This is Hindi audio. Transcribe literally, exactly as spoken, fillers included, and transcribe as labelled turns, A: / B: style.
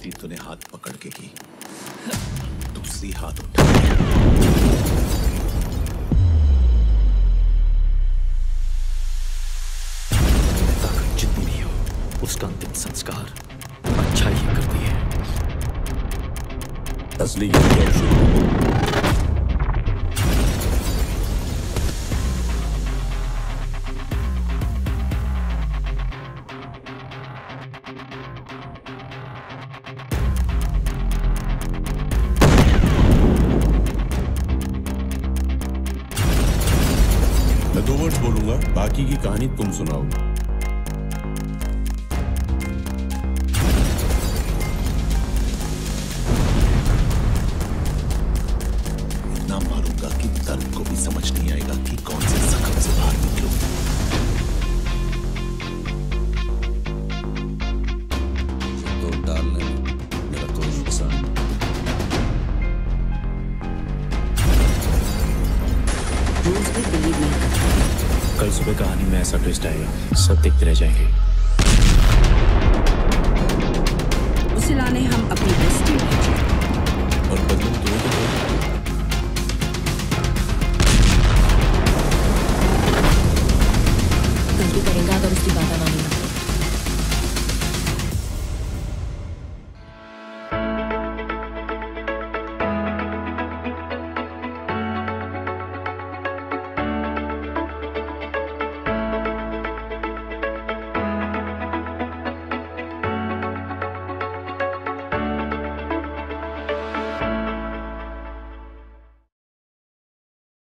A: गलती तूने हाथ पकड़ के की, दूसरी हाथ उठा। ताकत जितनी भी हो, उसका अंतिम संस्कार अच्छा ही करती है। असली युद्ध शुरू। मैं दो वर्ड्स बोलूंगा, बाकी की कहानी तुम सुनाओ। इतना मारूंगा कि दर्द को भी समझ नहीं आएगा कि कौन से जख्म से बाहर निकलूं। तो डालने में मेरा कोई नुकसान नहीं। कल सुबह कहानी में ऐसा ट्विस्ट आएगा, सब देखते रह जाएंगे।
B: उसे लाने हम अपनी बेस्ट टीम भेजें।
A: और बदलू तुम्हें तो